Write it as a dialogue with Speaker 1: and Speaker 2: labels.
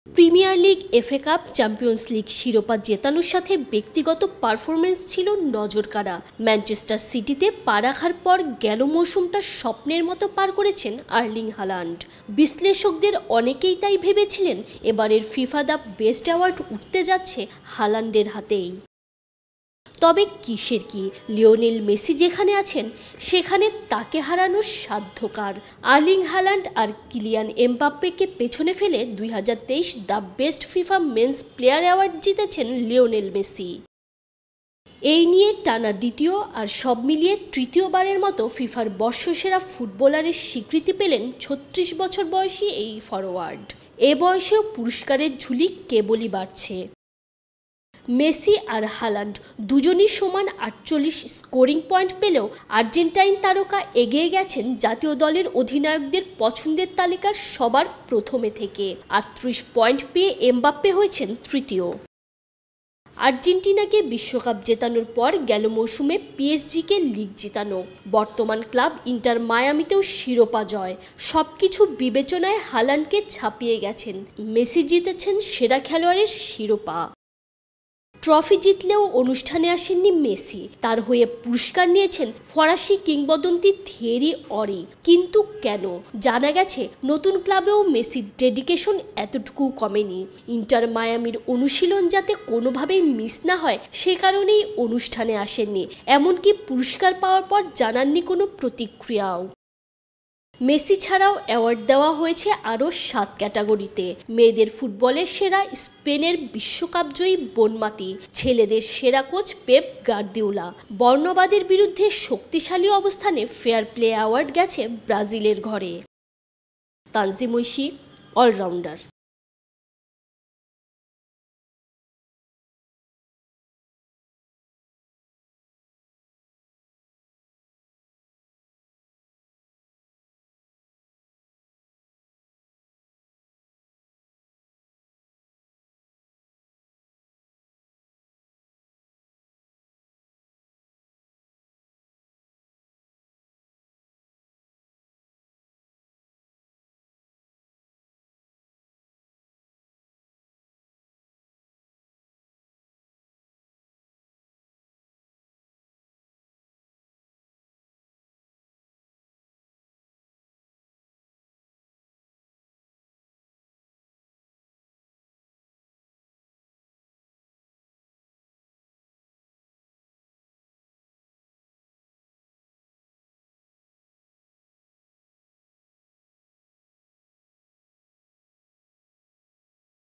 Speaker 1: Premier League, FA Cup, Champions League শিরোপা জেতানোর সাথে ব্যক্তিগত পারফরমেন্স ছিল নজরকাড়া। ম্যানচেস্টার সিটিতে পা রাখার পর গেল মৌসুমটা স্বপ্নের মতো পার করেছেন আর্লিং হালান্ড। বিশ্লেষকদের অনেকেই তাই ভেবেছিলেন এবারের ফিফা দ্য বেস্ট অ্যাওয়ার্ড উঠতে যাচ্ছে হালান্ডের হাতেই। তবে কিসের কি, লিওনেল মেসি যেখানে আছেন সেখানে তাকে হারানোর সাধ্যকার। আর্লিং হালান্ড আর কিলিয়ান এমবাপ্পেকে পেছনে ফেলে 2023 the best FIFA men's player award জিতেছেন লিওনেল মেসি। এই নিয়ে টানা দ্বিতীয় আর সব মিলিয়ে তৃতীয়বারের মতো ফিফার বর্ষসেরা ফুটবলারের স্বীকৃতি পেলেন 36 বছর বয়সী এই ফরোয়ার্ড। এ বয়সেও পুরস্কারের ঝুলি কেবলই বাড়ছে। মেসি আর হালান্ড দুজনই সমান 48 স্কোরিং পয়েন্ট পেলেও আর্জেন্টাইন তারকা এগিয়ে গেছেন জাতীয় দলের অধিনায়কদের পছন্দের তালিকার সবার প্রথমে থেকে। 38 পয়েন্ট পেয়ে এমবাপ্পে হয়েছেন তৃতীয়। আর্জেন্টিনাকে বিশ্বকাপ জেতানোর পর গেল মৌসুমে পিএসজিকে লিগ জেতানো, বর্তমান ক্লাব ইন্টার মায়ামিতেও শিরোপা জয়, সবকিছু বিবেচনায় হালান্ডকে ছাপিয়ে গেছেন। মেসি জিতেছেন সেরা খেলোয়াড়ের শিরোপা। ট্রফি জিতলেও অনুষ্ঠানে আসেননি মেসি, তার হয়ে পুরস্কার নিয়েছেন ফরাসি কিংবদন্তি থিয়েরি অরি। কিন্তু কেন? জানা গেছে নতুন ক্লাবেও মেসির ডেডিকেশন এতটুকু কমেনি। ইন্টার মায়ামির অনুশীলন যাতে কোনোভাবেই মিস না হয় সে কারণেই অনুষ্ঠানে আসেননি, এমনকি পুরস্কার পাওয়ার পর জানাননি কোনো প্রতিক্রিয়াও। মেসি ছাড়াও অ্যাওয়ার্ড দেওয়া হয়েছে আরও 7 ক্যাটাগরিতে। মেয়েদের ফুটবলের সেরা স্পেনের বিশ্বকাপজয়ী বনমাতি, ছেলেদের সেরা কোচ পেপ গার্দিওলা, বর্ণবাদের বিরুদ্ধে শক্তিশালী অবস্থানে ফেয়ার প্লে অ্যাওয়ার্ড গেছে ব্রাজিলের ঘরে। তানজিম ঐশী, অলরাউন্ডার।